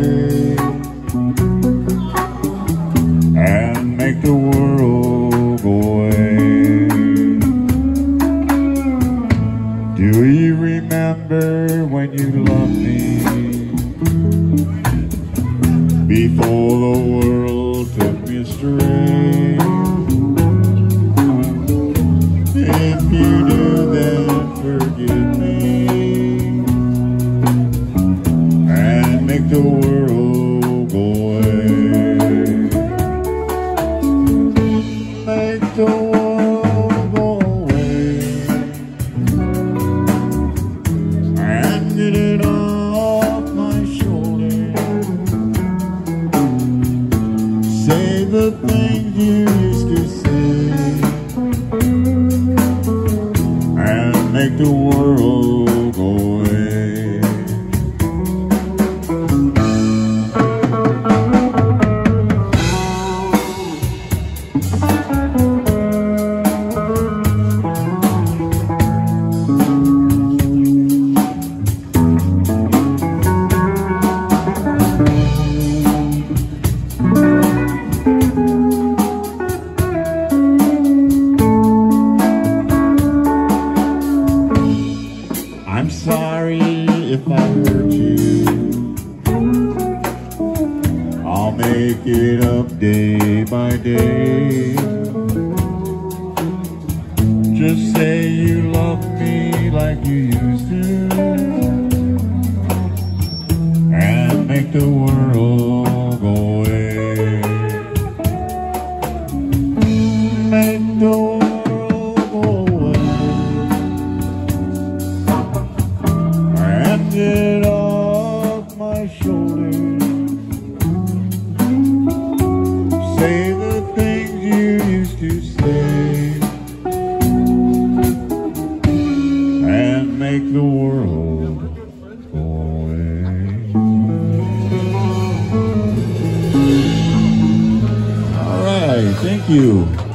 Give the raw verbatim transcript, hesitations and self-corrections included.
and make the world go away. Do you remember when you loved me before the world took me astray? If you do, then forgive me and make the world go away. Make the world go away and get it off my shoulder. Say the things you used to say and make the world go away. I'm sorry if I hurt you. I'll make it up day by day. Just say you love me like you used to and make the world go away. Make the world go away and get off my shoulders. Say the things you used to say and make the world go away. All right, thank you.